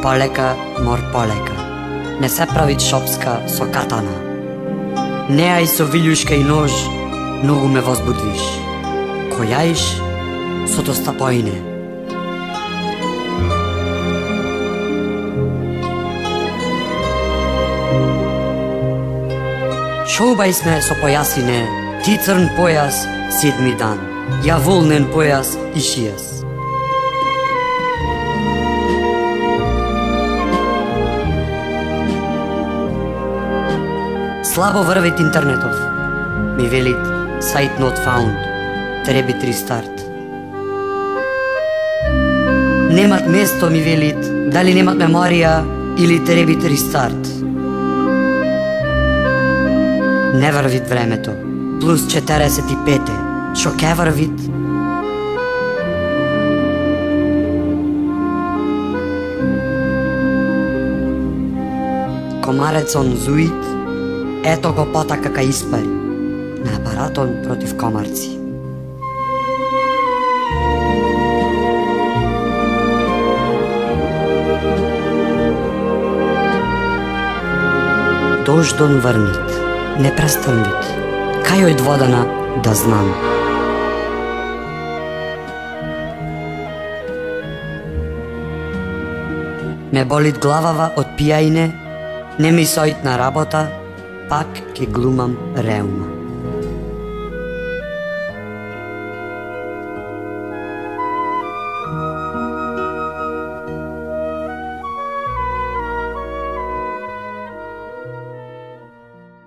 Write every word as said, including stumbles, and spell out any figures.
полека, мор полека. Не се прави шопска со катана. Неај со вилјушка и нож, многу ме возбудвиш. Којаиш со доста поине. Шоубај сме со појасине, ти црн појас, седми дан, ја волнен појас и шијас. Слабо врвит интернетов. Ми велит site not found. Треба рестарт. Немат место, ми велит, дали немат меморија или треба рестарт. Не врвит времето. Плюс четиридесет и пет. Шо ке врвит? Комарецон зуит, ето го потака кај испари, на апаратон против комарци. Дождон врнит, непрестан вид, кај од водана да знам. Ме болит главава од пијајне, не ми соит на работа, пак ке глумам реума.